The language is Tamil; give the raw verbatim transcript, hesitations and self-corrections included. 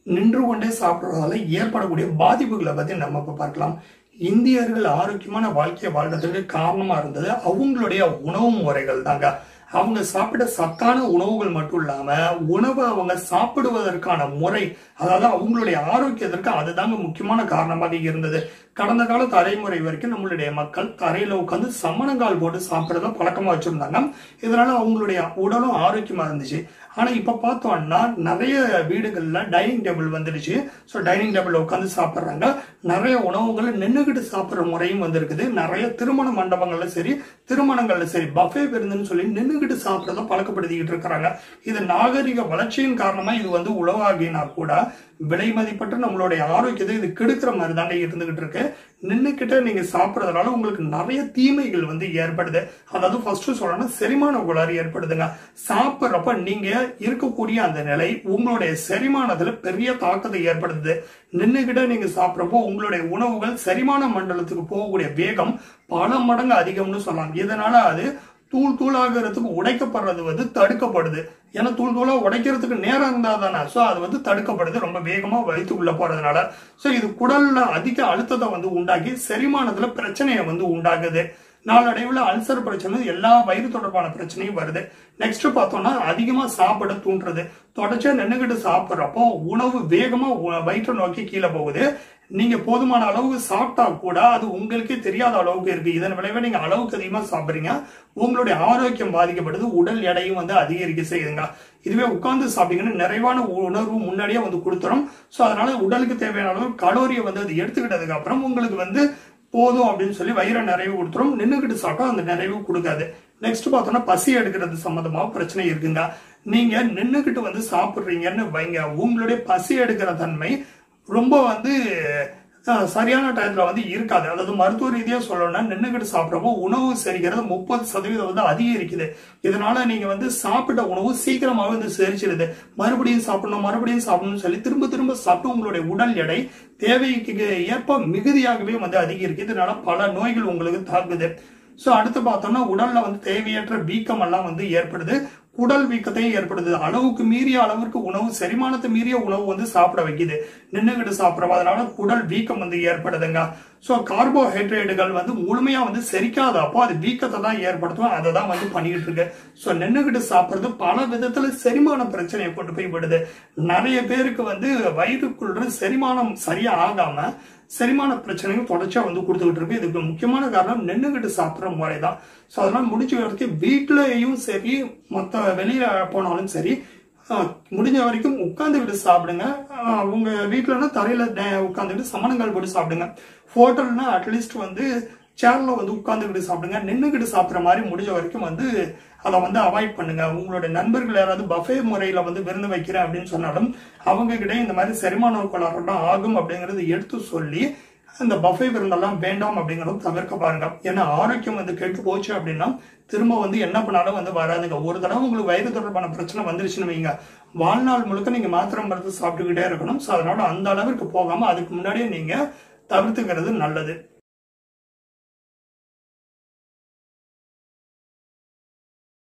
நின்று கொண்டே சாப்பிடுறதால ஏற்படக்கூடிய பாதிப்புகளை பத்தி நம்ம இப்ப பார்க்கலாம். இந்தியர்கள் ஆரோக்கியமான வாழ்க்கையை வாழ்றதுக்கு காரணமா இருந்தது அவங்களுடைய உணவு முறைகள் தாங்க. அவங்க சாப்பிட்ட சத்தான உணவுகள் மட்டும் இல்லாம உணவை அவங்க சாப்பிடுவதற்கான முறை, அதாவது அவங்களுடைய ஆரோக்கியத்திற்கு அதுதாங்க முக்கியமான காரணமாக இருந்தது. கடந்த கால தலைமுறை வரைக்கும் நம்மளுடைய மக்கள் தரையில உட்காந்து சமணங்கால் போட்டு சாப்பிடுறத பழக்கமா வச்சிருந்தாங்க. இதனால அவங்களுடைய உடலும் ஆரோக்கியமா இருந்துச்சு. ஆனா இப்ப பார்த்தோம்னா நிறைய வீடுகள்ல டைனிங் டேபிள் வந்துடுச்சு. ஸோ டைனிங் டேபிள்ல உட்காந்து சாப்பிட்றாங்க. நிறைய உணவுகளை நின்றுகிட்டு சாப்பிட்ற முறையும் வந்திருக்குது. நிறைய திருமண மண்டபங்கள்ல சரி, திருமணங்கள்ல சரி, பஃபே விருந்துன்னு சொல்லி நின்றுகிட்டு சாப்பிட்றத பழக்கப்படுத்திக்கிட்டு இருக்கிறாங்க. இது நாகரிக வளர்ச்சியின் காரணமா இது வந்து உலகாகினா கூட விலை மதிப்பற்ற நம்மளுடைய ஆரோக்கியத்தை இது கெடுக்கிற மாதிரி தாங்க இருந்துகிட்டு இருக்கு. நின்றுகிட்ட நீங்க சாப்பிட்றதுனால உங்களுக்கு நிறைய தீமைகள் வந்து ஏற்படுது. அதாவது ஃபர்ஸ்ட் சொல்லணும்னா செரிமான கோளாறு ஏற்படுதுங்க. சாப்பிட்றப்ப நீங்க இருக்கக்கூடிய அந்த நிலை உங்களுடைய செரிமானத்துல பெரிய தாக்கத்தை ஏற்படுத்துது. நின்றுகிட்ட நீங்க சாப்பிட்றப்போ உங்களுடைய உணவுகள் செரிமான மண்டலத்துக்கு போகக்கூடிய வேகம் பல மடங்கு அதிகம்னு சொல்லலாம். இதனால அது தூள் தூளாகிறதுக்கு உடைக்கப்படுறது வந்து தடுக்கப்படுது. ஏன்னா தூள் தூளா உடைக்கிறதுக்கு நேரம் இருந்தா தானே, ஸோ அது வந்து தடுக்கப்படுது ரொம்ப வேகமா வயிற்றுக்குள்ள போறதுனால. ஸோ இது குடல்ல அதிக அழுத்தத்தை வந்து உண்டாக்கி செரிமானத்துல பிரச்சனையை வந்து உண்டாகுது. நாளடைவில் அல்சர் பிரச்சனை, எல்லா வயிறு தொடர்பான பிரச்சனையும் வருது. நெக்ஸ்ட் பார்த்தோம்னா அதிகமா சாப்பிட தூண்டுறது. தொடர்ச்சியா நின்றுகிட்டு சாப்பிட்றப்போ உணவு வேகமா வயிற்றை நோக்கி கீழே போகுது. நீங்க போதுமான அளவுக்கு சாப்பிட்டா கூட அது உங்களுக்கே தெரியாத அளவுக்கு இருக்கு. இதன் விளைவை நீங்க அளவுக்கு அதிகமா சாப்பிடுறீங்க, உங்களுடைய ஆரோக்கியம் பாதிக்கப்படுது, உடல் எடையும் வந்து அதிகரிக்க செய்யுதுங்க. இதுவே உட்கார்ந்து சாப்பிட்டீங்கன்னா நிறைவான உணர்வு முன்னாடியே வந்து கொடுத்துரும். ஸோ அதனால உடலுக்கு தேவையான அளவு கலோரியை வந்து அது எடுத்துக்கிட்டதுக்கு அப்புறம் உங்களுக்கு வந்து போதும் அப்படின்னு சொல்லி வயிறை நிறைவு கொடுத்துரும். நின்றுகிட்டு சாப்பிட்டா அந்த நிறைவு கொடுக்காது. நெக்ஸ்ட் பார்த்தோம்னா பசி எடுக்கிறது சம்பந்தமா பிரச்சனை இருக்குங்க. நீங்க நின்றுகிட்டு வந்து சாப்பிடுறீங்கன்னு வைங்க, உங்களுடைய பசி எடுக்கிற தன்மை ரொம்ப வந்து சரியான டயத்துல வந்து இருக்காது. அதாவது மருத்துவ ரீதியா சொல்லணும்னா நின்றுகிட்டு சாப்பிட்றப்போ உணவு செரிக்கிறது முப்பது சதவீதம் வந்து அதிகரிக்குது. இதனால நீங்க வந்து சாப்பிட்ட உணவு சீக்கிரமாவே வந்து செரிச்சிடுது. மறுபடியும் சாப்பிடணும் மறுபடியும் சாப்பிடணும்னு சொல்லி திரும்ப திரும்ப சாப்பிட்டு உங்களுடைய உடல் எடை தேவைக்கு ஏற்ப மிகுதியாகவே வந்து அதிகரிக்குது. இதனால பல நோய்கள் உங்களுக்கு தாக்குது. ஸோ அடுத்து பார்த்தோம்னா உடல்ல வந்து தேவையற்ற வீக்கம் எல்லாம் வந்து ஏற்படுது. குடல் வீக்கத்தையும் ஏற்படுது. அளவுக்கு மீறிய அளவிற்கு உணவு, செரிமானத்தை மீறிய உணவு வந்து சாப்பிட வைக்குது நின்றுகிட்டு சாப்பிட்றோம். அதனால குடல் வீக்கம் வந்து ஏற்படுதுங்க. ஸோ கார்போஹைட்ரேட்டுகள் வந்து முழுமையா வந்து செரிக்காத அப்போ அது வீக்கத்தை தான் ஏற்படுத்தும். அதை தான் வந்து பண்ணிக்கிட்டு இருக்கு. ஸோ நின்றுகிட்டு சாப்பிட்றது பல விதத்துல செரிமான பிரச்சனையை கொண்டு போய் விடுது. நிறைய பேருக்கு வந்து வயிறுக்குள்ள செரிமானம் சரியா ஆகாம செரிமான பிரச்சனைகள் தொடர்ச்சியா வந்து கொடுத்துக்கிட்டு இருக்கு. இதுக்கு முக்கியமான காரணம் நின்றுகிட்டு சாப்பிட்ற முறை தான். ஸோ அதனால முடிஞ்ச வரைக்கும் வீட்லயும் சரி, மற்ற வெளியில போனாலும் சரி, முடிஞ்ச வரைக்கும் உட்காந்துக்கிட்டு சாப்பிடுங்க. உங்க வீட்டுலன்னா தரையில உட்காந்துக்கிட்டு சமணங்கால் போட்டு சாப்பிடுங்க. ஹோட்டல்னா அட்லீஸ்ட் வந்து சேர்ல வந்து உட்காந்துக்கிட்டு சாப்பிடுங்க. நின்றுகிட்டு சாப்பிட்ற மாதிரி முடிஞ்ச வரைக்கும் வந்து அதை வந்து அவாய்ட் பண்ணுங்க. உங்களுடைய நண்பர்கள் யாராவது பஃபே முறையில வந்து விருந்து வைக்கிறேன் அப்படின்னு சொன்னாலும் அவங்க கிட்ட இந்த மாதிரி செரிமான கோளாறுலாம் ஆகும் அப்படிங்கறது எடுத்து சொல்லி அந்த பஃபே விருந்தெல்லாம் வேண்டாம் அப்படிங்கறத தவிர்க்க பாருங்க. ஏன்னா ஆரோக்கியம் வந்து கெட்டு போச்சு அப்படின்னா திரும்ப வந்து என்ன பண்ணாலும் வந்து வராதுங்க. ஒரு தடவை உங்களுக்கு வயிறு தொடர்பான பிரச்சனை வந்துருச்சுன்னு வைங்க, வாழ்நாள் முழுக்க நீங்க மாத்திரை மருந்து சாப்பிட்டுக்கிட்டே இருக்கணும். ஸோ அதனால அந்த அளவிற்கு போகாம அதுக்கு முன்னாடியே நீங்க தவிர்த்துக்கிறது நல்லது.